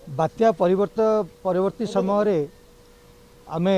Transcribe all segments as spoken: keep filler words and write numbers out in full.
बात्या परिवर्त परवर्ती समय आमे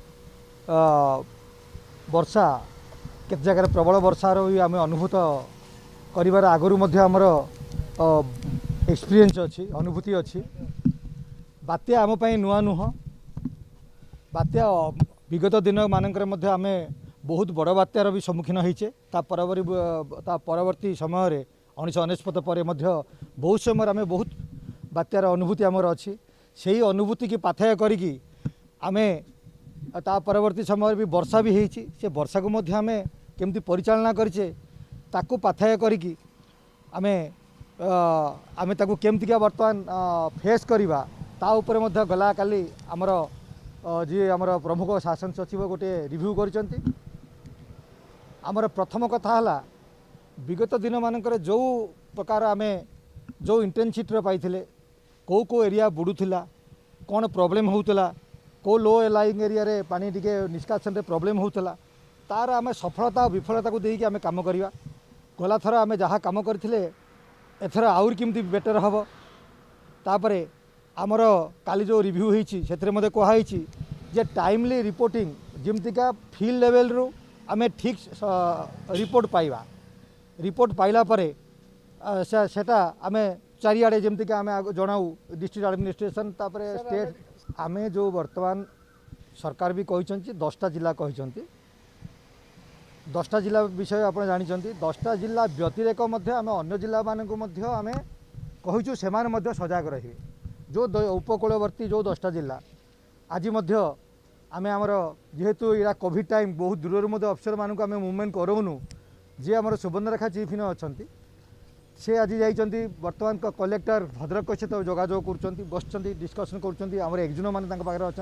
वर्षा केत जगह प्रबल वर्षार भी आम अनुभूत कर आगुरी आमर एक्सपीरियंस अच्छी अनुभूति अच्छी। बात्या आम नुआ नुह बात्या विगत दिन मानक आम बहुत बड़ बात्यार भी सम्मुखीन होइचे। ता परवर्ती समय उन्नीस अनेशत पर बहुत समय आम बहुत बात्यार अनुभूति आमर अच्छी। से अनुभूति की पाथेय करिकी आमे ता परवर्ती समय भी वर्षा भी होइची से वर्षा को मध्य आमे केमती परिचालना करिचे ताकू पाथेय करिकी आमे आमे ताकू केमतिका वर्तमान फेस करिबा ता ऊपर मध्य गला काली आमर जी आमर प्रमुख शासन सचिव गोटे रिव्यू करिसंती। आमर प्रथम कथा हला विगत दिन मानकर जो प्रकार आमे जो इंटेंसिटी पाइथिले कौ कौ एरिया बुड़ूला कौन प्रोब्लेम होउतला को लो लाइंग एरिया रे पानी टिके निष्कासन रे प्रोब्लेम होउतला तार आमे सफलता और विफलता को देकी आमे काम करिवा। गला थर आमे जहाँ काम करथिले एथर आउर किमती बेटर हबो। तापरे आमर काली जो रिव्यू होइची सेतरे मते कोहा होइची जे टाइमली रिपोर्टिंग जेमतिका फील्ड लेवल रो आमे ठीक रिपोर्ट पाइबा। रिपोर्ट पाइला परे सेटा आमे चारिआडे जेमतिका आमे जणाऊ डिस्ट्रिक्ट एडमिनिस्ट्रेशन तापरे स्टेट आमे जो वर्तमान सरकार भी कहिसंती दसटा जिला कहिसंती। दसटा जिला विषय आप जानिचंती। दसटा जिला व्यतिरेक मध्य आमे अन्य जिला मानकु मध्य आमे कहिछु सेमान मध्य सजाग रहिबे। जो उपकूलवर्ती जो दसटा जिला आज मध्य आमे आमर जेहेतु या कोविड टाइम बहुत दूर मध्य अफसर मानक आमे मूवमेंट करौनु जे आमर सुवर्णरेखा चीफ इन अच्छा से आज जाइंट बर्तमान कलेक्टर भद्रक सहित जोगाजोग कर बस डिस्कसन कर आमर एक्जुनो मान पाखे अच्छा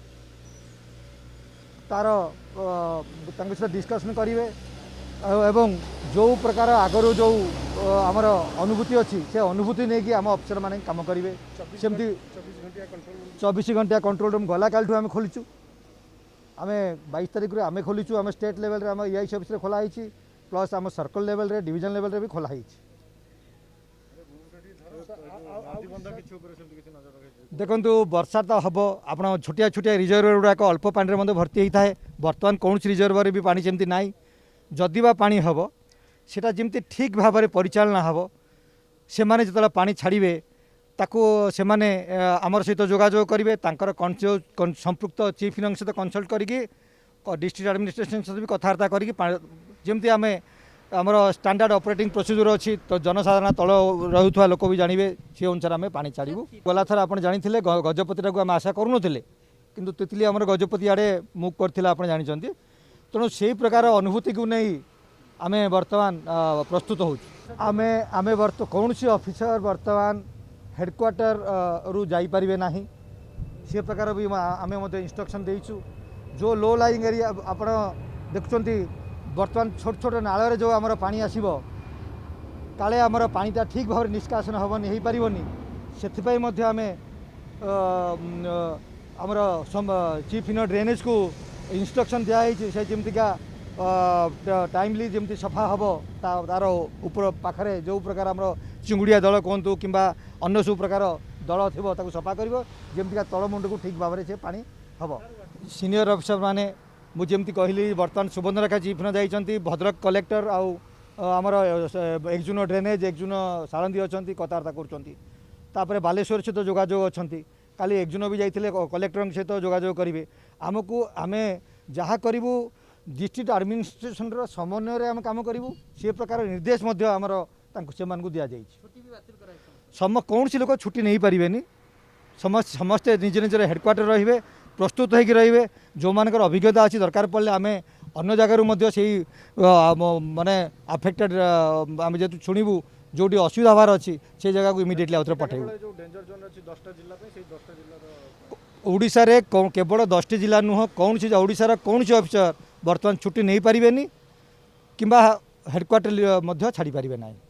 तार सहित डिस्कसन करेंगे एवं जो प्रकार आगर जो आमर अनुभूति अच्छी से अनुभूति नहीं कि आम अफसर मैंने कम करेंगे। सेमती चौबीस घंटा कंट्रोल रूम गला कालठू आम खोलीचु आम बाईस तारीख रे आम खोलीचु आम स्टेट लेवल रे आम ईआईसी ऑफिस रे खोला होइछि प्लस आम सर्कल लेवल रे डिवीजन लेवल रे भी खोला होइछि। देखंतु वर्षा तो हम आप छोटिया छोटिया रिजर्वर गुड़ाक अल्प पानी में भर्ती होता है। बर्तमान कौन रिजर्वर भी पानी जमती ना जदि बा पानी हम सेटा जमती ठीक भाव में परिचालना हम से माने जो पानी छाड़े ताको से माने आमर सहित जोगाजोग करेंगे तांकर संपृक्त चीफ इन सहित कनसल्ट करके डिस्ट्रिक्ट एडमिनिस्ट्रेशन सहित भी कथबार्ता करके जमती आम आमर स्टैंडर्ड ऑपरेटिंग प्रोसीजर अच्छी तो जनसाधारण तल रुवा लोक भी जानवे से अनुसार आम पा छाड़ू। गला थर आप जानी गजपति को आम आशा करूँ किंतु तितली आमर गजपति आड़े मुव करथिला आप जानते तेणु से प्रकार अनुभूति को नहीं आम बर्तमान प्रस्तुत हो आम आम बर्त कौन सी ऑफिसर बर्तमान हेडक्वार्टर रु जाइपारे ना से प्रकार भी आम इंस्ट्रक्शन देचु। जो लो लाइंग एरिया आप देखुं बर्तमान छोट छोट नाल जो आमर पानी आसब काले आमर पानीटा ठीक भाव निष्कासन हेनी हो पारनी से आम आमर चीफ इन ड्रेनेज को इंस्ट्रक्शन दिखाई से जमतिका टाइमली जमती सफा हम तार ऊपर पाखे जो प्रकार आम चिंगुड़िया दल कहतु कि अन्य सब प्रकार दल थी सफा कर जमतिका तलमुंड को ठीक भाव से पानी हम। सीनियर अफिसर माने मुझे कहली बर्तमान सुवर्णरेखा चीफ न जाइंट भद्रक कलेक्टर आमर एक्जुनो ड्रेनेज एक्जुनो सारंदी अच्छा कथबार्ता कर बालेश्वर सहित जोगाजोग अच्छा काली एक्जुनो भी जाइए कलेक्टर सहित जोगाजोग करेंगे आमको आम जहाँ करूँ डिस्ट्रिक्ट एडमिनिस्ट्रेशन समन्वय आम कम करूँ से प्रकार निर्देश आमर से दि जाए सम कौन सी लोक छुट्टी नहीं पारे समस्त समस्ते निज निजर हेडक्वार्टर रे प्रस्तुत होकर रे जो मानकर अभिज्ञता अच्छी दरकार पड़े आम अन्य जगार माने अफेक्टेड आम जेहतु शुणु जो असुविधा हबार अच्छी से जगह को इमिडिएटली आउथरे पठेबू। ओडिशा रे केवल दस जिला नुह कौन सी ओडिशा कौन सी ऑफिसर बर्तमान छुट्टी नहीं पारे कि हेडक्वार्टर छाड़ी पारे ना।